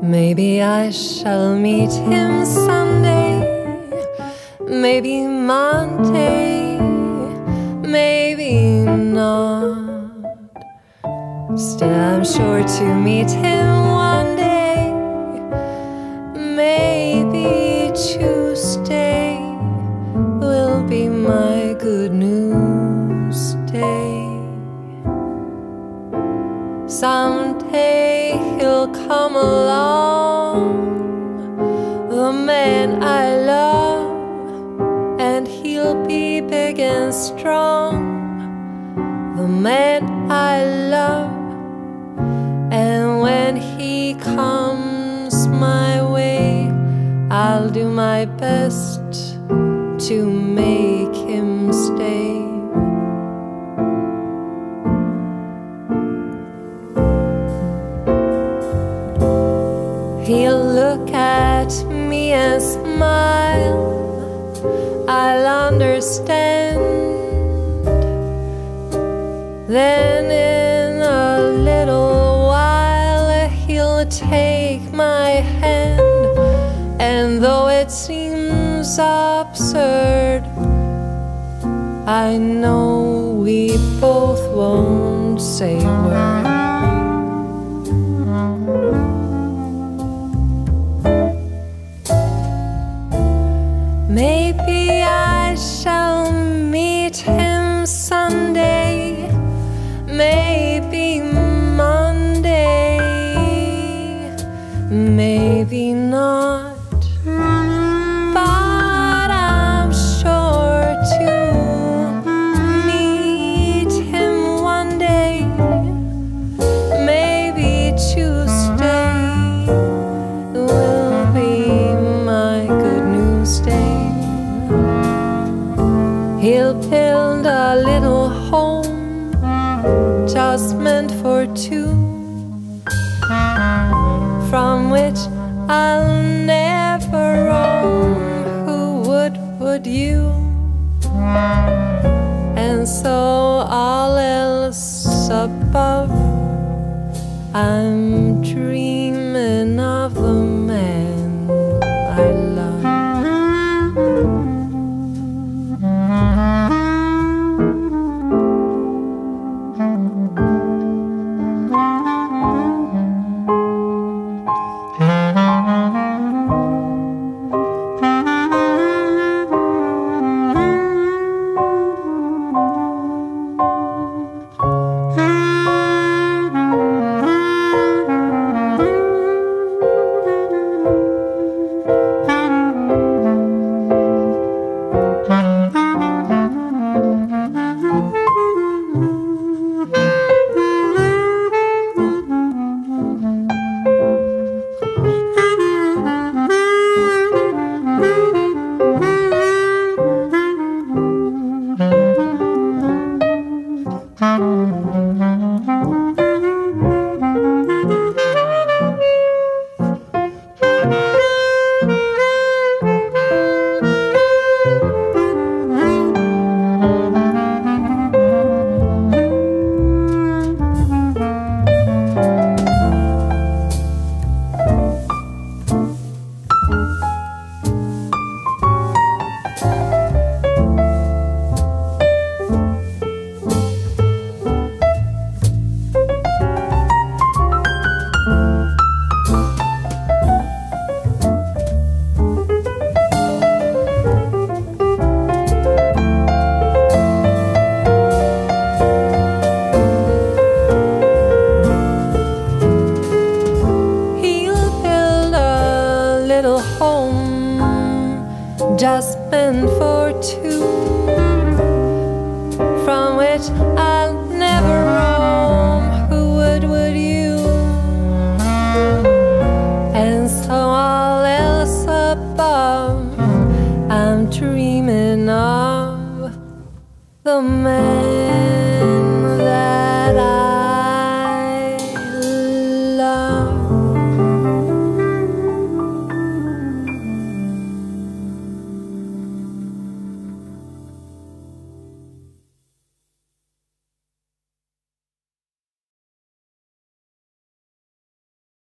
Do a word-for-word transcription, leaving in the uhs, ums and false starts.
Maybe I shall meet him Sunday, maybe Monday, maybe not. Still I'm sure to meet him one day, maybe Tuesday will be my good news day. Someday he'll come along, the man I love, and he'll be big and strong, the man I love. And when he comes my way, I'll do my best to make him stay. He'll look at me and smile, I'll understand. Then in a little while he'll take my hand, and though it seems absurd, I know we both won't say a word. Maybe I shall meet him Sunday, maybe Monday, maybe not. But I'm sure to meet him one day, maybe Tuesday will be my good news day. He'll build a little home just meant for two, from which I'll never roam. Who would, would you? And so all else above, I'm dreaming of the man I love. Just meant for two, from which I'll never